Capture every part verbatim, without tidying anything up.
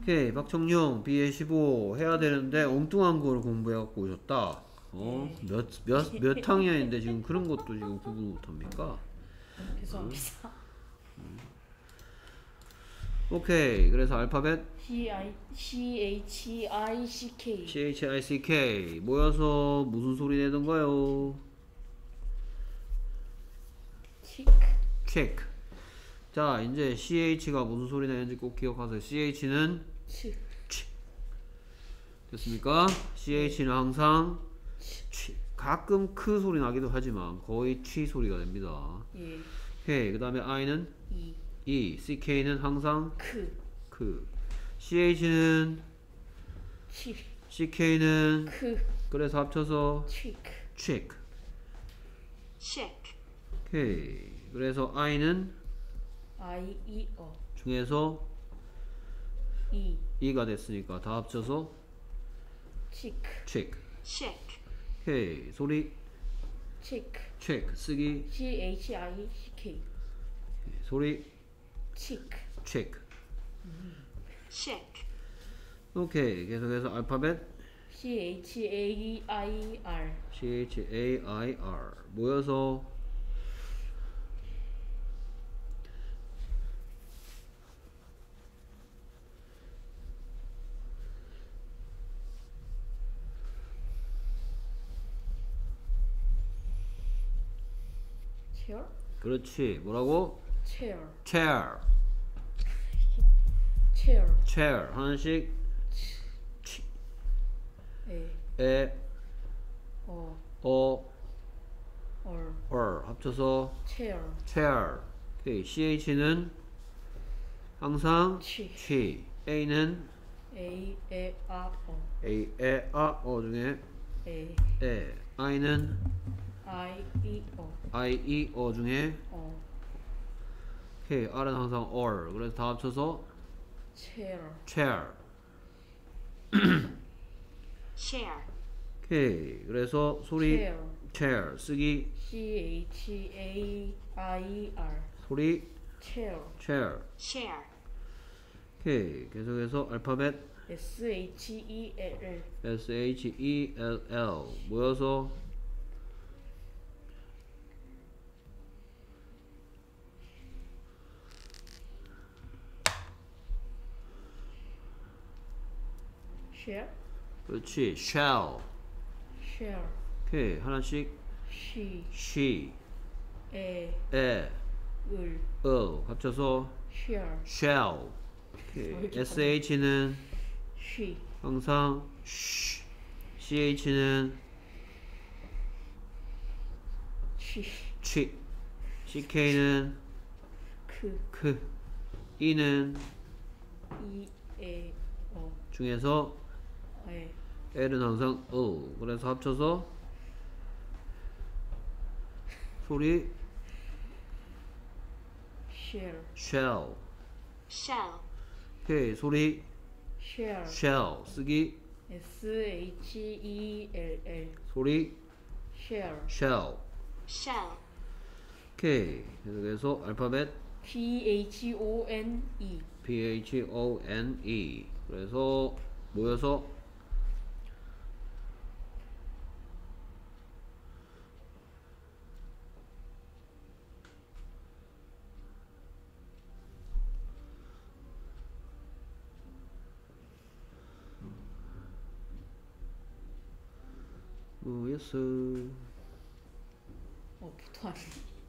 오케이, 박청룡 비에 십오 해야 되는데 엉뚱한 걸 공부해갖고 오셨다. 어? 몇, 몇, 몇 학년인데 지금 그런 것도 지금 구분 못합니까? 죄송합니다. 오케이, 그래서 알파벳 C I C H I C K. C H I C K 모여서 무슨 소리 내던가요? 치크. 체크. 자, 이제 씨에이치가 무슨 소리 내는지 꼭 기억하세요. 씨에이치는 치. 치. 됐습니까? 씨에이치는 항상 치. 가끔 크 소리 나기도 하지만 거의 취 소리가 됩니다. 예. 오케이, 그 다음에 I는 이. E, 씨케이는 항상 크. 크. 씨에이치는 치. 씨케이는 크. 그래서 합쳐서 치크. check. 체크. 오케이, 그래서 I는 I E O. 중에서 E. E가 됐으니까 다 합쳐서 치크. check. 체크. 오케이, 소리 치크. check 쓰기 C H I C K. 소리 치크. check. 체크. 오케이, 계속해서 알파벳 C H A I R. C H A I R 모여서 체어. 그렇지, 뭐라고? 체어. chair. 체어. chair 하나씩 에. 에, 어. 어, 얼. 얼 합쳐서 체어. chair. 오케이, 씨에이치는 항상 치. 취. A는 A. 에. 아. 어. A, 에, 아, 어 중에 에. 에. I는 I. E. O. I, E, 어 중에 어. 오케이, R은 항상 or. 그래서 다 합쳐서 체어. chair. chair. 오케이, 그래서 소리 체어. chair 쓰기 C H A I R. 소리 chair. chair. chair. 오케이, 계속해서 알파벳 S H E L L. S H E L L 모여서 share. 그렇지, shall. share. 오케이, 하나씩 she. she, 에. 에, 을. 을 합쳐서 share. shall. 오케이, sh는 she. 항상 sh, ch는 she. 취, ck는 크. 크, e는 E. 에. 어. 중에서 에. L은 항상 을. 그래서 합쳐서 소리 share. shall. shall. 오케이, 소리 share. shall 쓰기 S H E L L. 소리 share. shall. shall. 오케이, 계속해서 알파벳 P H O N E. P H O N E 그래서 모여서 모여서 어, 부터 하네.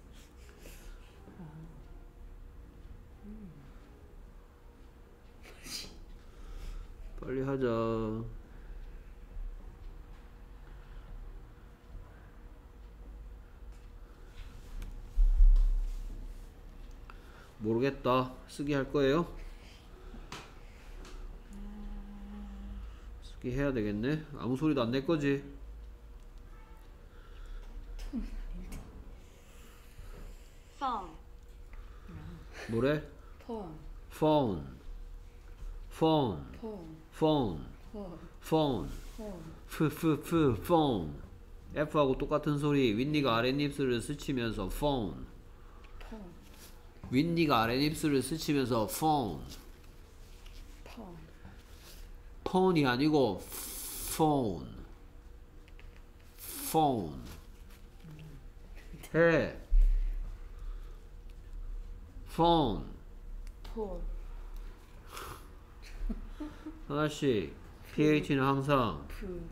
빨리 하자. 모르겠다. 쓰기 할 거예요? 쓰기 해야 되겠네. 아무 소리도 안 낼 거지? phone. 뭐래? phone. phone, phone, phone. phone, phone. phone, phone. f, f, f, phone. F하고 똑같은 소리. 윈니가 아랫입술을 스치면서 phone. phone. 윈니가 아랫입술을 스치면서 phone. phone. 폰이 아니고 phone. phone. 해. phone. 폰. 하나씩. ph는 항상. 프.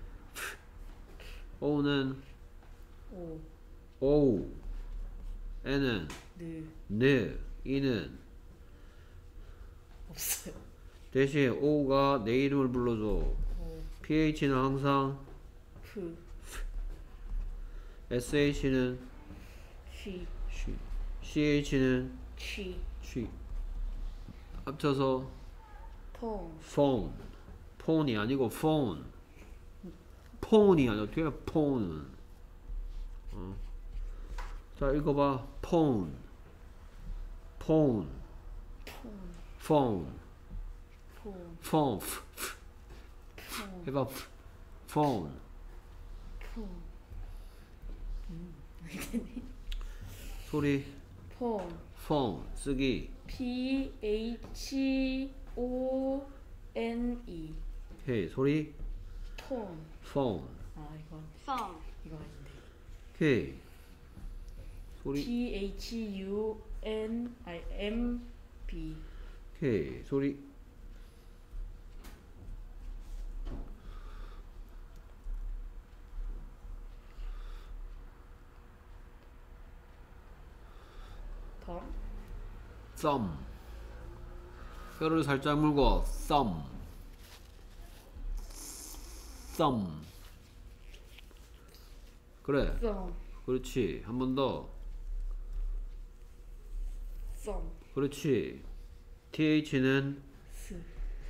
o는 오. o. n은 느. 느. 이는 없어요. 대신 o가 내 이름을 불러줘. 오. ph는 항상 프. sh는 쉬. she. ch는 취. she. 합쳐서 폰. phone. 폰이 아니고 phone. 폰이 아니고 뒤에 폰은. 어. 자 읽어봐. phone. phone. 폰. phone. 폰. phone. f- f- 폰. 해봐. f- phone. 폰. 소리. 폰. phone. 쓰기. P H O N E. 오케이. 소리. 폰. phone. 아 이건 phone, 이거 아닌데. 오케이. 소리. P H U N I M B. 오케이. 소리. 덤. thumb. 뼈를 살짝 물고 thumb. thumb. 그래. 썸. 그렇지. 한 번 더. 썸. 그렇지. th는 스.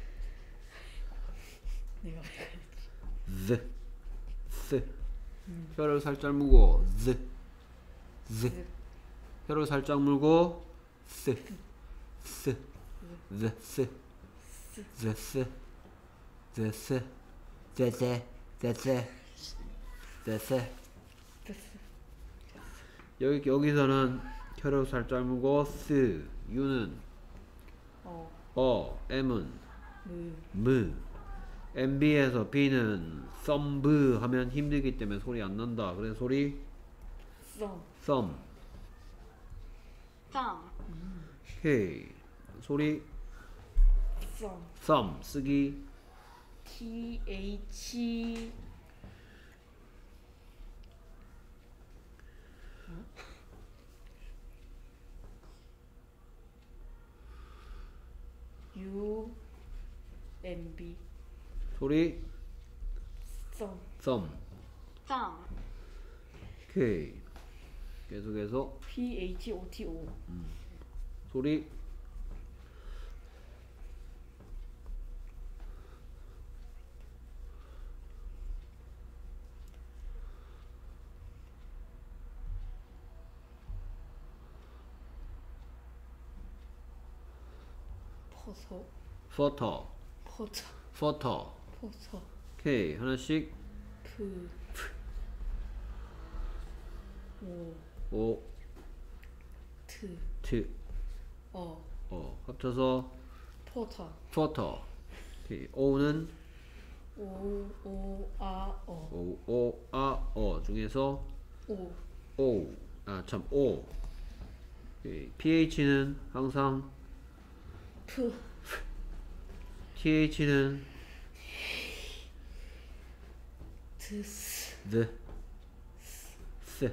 내가 왜 그랬지? the. 스. 혀를 살짝 물고 the. the. 스. 혀를 살짝 물고 스. 스. the. 스. the. 스. the. 스. the. 스. the. 스. the. 스. 됐어. 여기 여기서는 혀를 살짝 물고 스. 유는 어. 어. m은 무. 무. 엠비에서 B는 썸브 하면 힘들기 때문에 소리 안 난다. 그래서 소리 썸. 썸. thumb, 오케이. 소리 썸. 썸. 쓰기 T H U M B. 소리 썸. 썸. thumb, 오케이. 계속해서 P H O T O. 소리 퍼서. 퍼터. 퍼져. 퍼터. 퍼서. 오케이. 하나씩 프. 오. 오, 트. 트. 어. 어. 합쳐서 포터. 퍼터. 오케이. 오는 오. 오. 아. 어. 오, 오, 아, 어 중에서 오. 오. 아, 참, 오. 오케이. 피에이치는 항상 프. 티에이치는 드스. the, 스.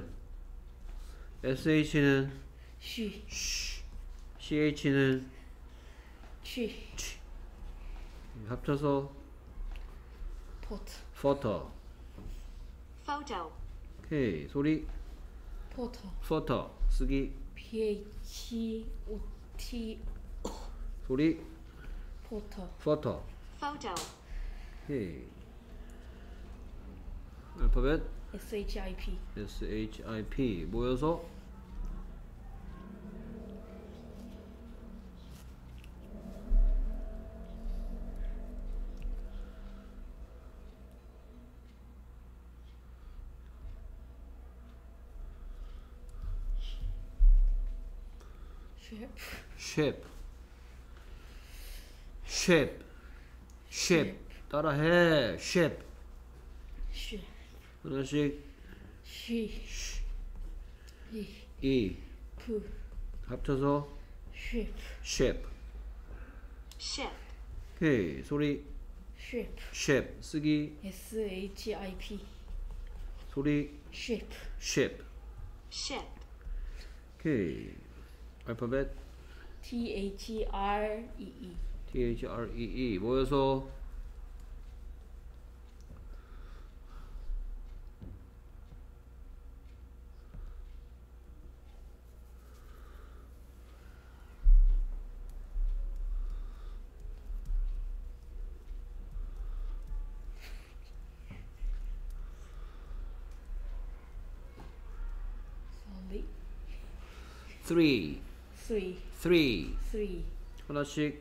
에스에이치는 쉬. 씨에이치는 취. 합쳐서 포트. photo. photo, 오케이. 소리 포터. photo. 쓰기 P H O T 소리 포터. photo. photo, 오케이. 알파벳 S H I P. S H I P 모여서 쉐프. shape. shape. shape. 따라해. ship. 쉐. 하나씩. 쉬. 이. 이. 프. 합쳐서 쉐프. ship. ship, 오케이. 소리. 쉐프. ship. 쓰기. S H I P. 소리. 쉐프. ship. ship, 오케이. 알파벳. T H R E E. T H R E E 모여서 Sorry. three. Three. three. Three. 하나씩.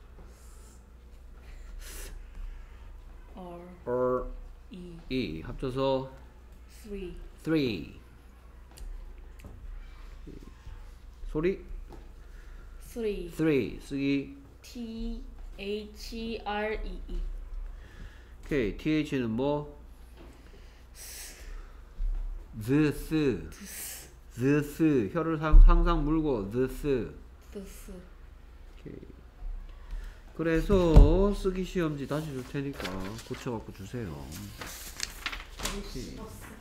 R R E. E 합쳐서 Three. three. 소리. Three. three. 쓰기. T H R E E. 오케이. th는 뭐? this. this. 혀를 상, 항상 물고 this. This. 오케이. 그래서 쓰기 시험지 다시 줄 테니까 고쳐갖고 주세요. This.